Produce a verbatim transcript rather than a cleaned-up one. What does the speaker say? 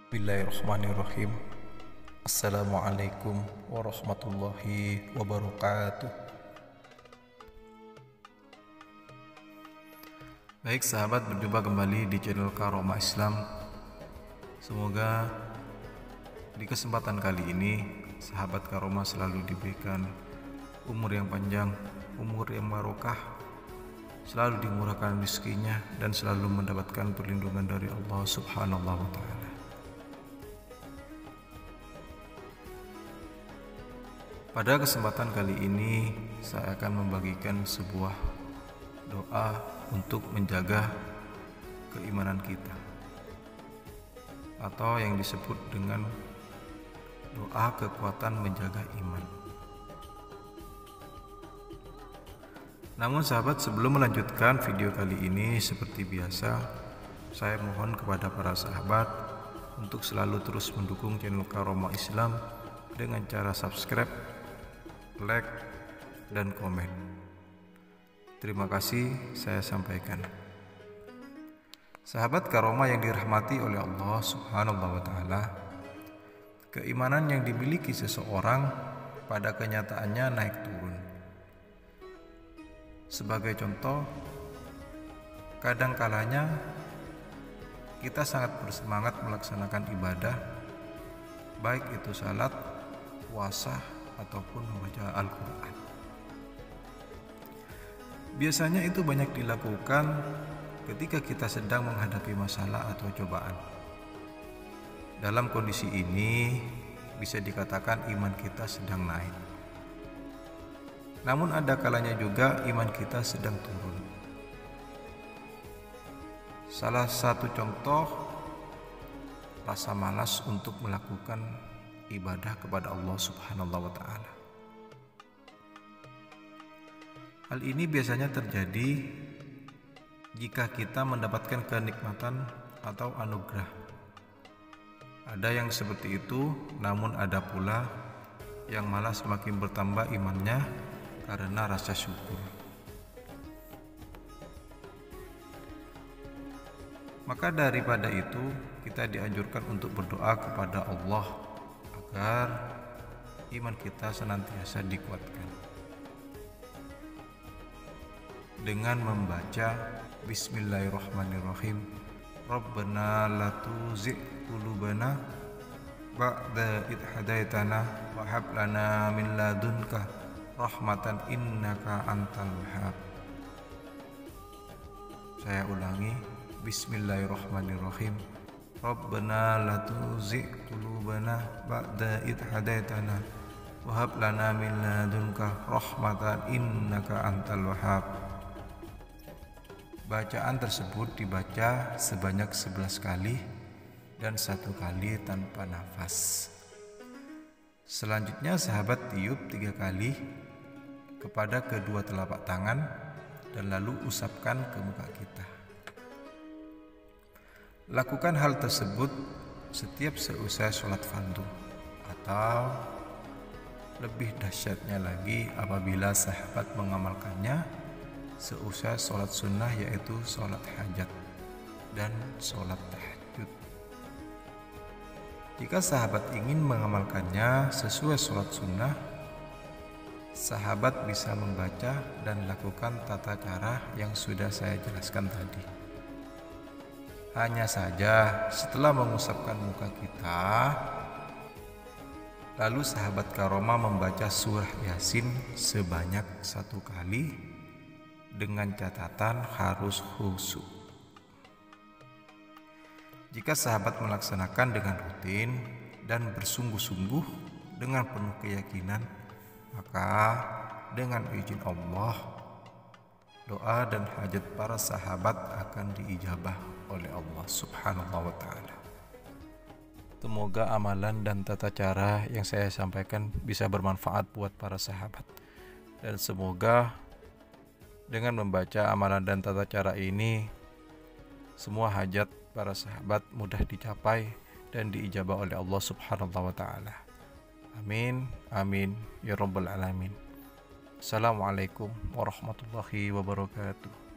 Bismillahirrahmanirrahim. Assalamualaikum warahmatullahi wabarakatuh. Baik sahabat, berjumpa kembali di channel Karomah Islam. Semoga di kesempatan kali ini sahabat Karomah selalu diberikan umur yang panjang, umur yang barokah, selalu dimurahkan rezekinya dan selalu mendapatkan perlindungan dari Allah Subhanahu wa taala. Pada kesempatan kali ini saya akan membagikan sebuah doa untuk menjaga keimanan kita, atau yang disebut dengan doa kekuatan menjaga iman. Namun sahabat, sebelum melanjutkan video kali ini, seperti biasa saya mohon kepada para sahabat untuk selalu terus mendukung channel Karomah Islam dengan cara subscribe, like, dan komen. Terima kasih saya sampaikan. Sahabat Karomah yang dirahmati oleh Allah Subhanahu wa taala, keimanan yang dimiliki seseorang pada kenyataannya naik turun. Sebagai contoh, kadang kalanya kita sangat bersemangat melaksanakan ibadah, baik itu salat, puasa, ataupun membaca Al-Quran. Biasanya itu banyak dilakukan ketika kita sedang menghadapi masalah atau cobaan. Dalam kondisi ini bisa dikatakan iman kita sedang naik. Namun ada kalanya juga iman kita sedang turun. Salah satu contoh, rasa malas untuk melakukan ibadah kepada Allah Subhanahu wa taala. Hal ini biasanya terjadi jika kita mendapatkan kenikmatan atau anugerah. Ada yang seperti itu, namun ada pula yang malah semakin bertambah imannya karena rasa syukur. Maka daripada itu, kita dianjurkan untuk berdoa kepada Allah agar iman kita senantiasa dikuatkan dengan membaca Bismillahirrahmanirrahim. Rabbana la tuzigh qulubana ba'da idh hadaitana wa hab lana min ladunka rahmatan innaka antal wahhab. Saya ulangi, Bismillahirrahmanirrahim. Rabbana la tuzigh qulubana ba'da idh hadaitana wa hab lana min ladunka rahmatan innaka antal wahhab. Bacaan tersebut dibaca sebanyak sebelas kali dan satu kali tanpa nafas. Selanjutnya sahabat tiup tiga kali kepada kedua telapak tangan dan lalu usapkan ke muka kita. Lakukan hal tersebut setiap seusai sholat fardu, atau lebih dahsyatnya lagi apabila sahabat mengamalkannya seusai sholat sunnah, yaitu sholat hajat dan sholat tahajud. Jika sahabat ingin mengamalkannya sesuai sholat sunnah, sahabat bisa membaca dan lakukan tata cara yang sudah saya jelaskan tadi. Hanya saja setelah mengusapkan muka kita, lalu sahabat Karomah membaca surah Yasin sebanyak satu kali dengan catatan harus khusyuk. Jika sahabat melaksanakan dengan rutin dan bersungguh-sungguh dengan penuh keyakinan, maka dengan izin Allah, doa dan hajat para sahabat akan diijabah oleh Allah Subhanahu wa taala. Semoga amalan dan tata cara yang saya sampaikan bisa bermanfaat buat para sahabat, dan semoga dengan membaca amalan dan tata cara ini, semua hajat para sahabat mudah dicapai dan diijabah oleh Allah Subhanahu wa taala. Amin, amin, ya rabbal alamin. Assalamualaikum warahmatullahi wabarakatuh.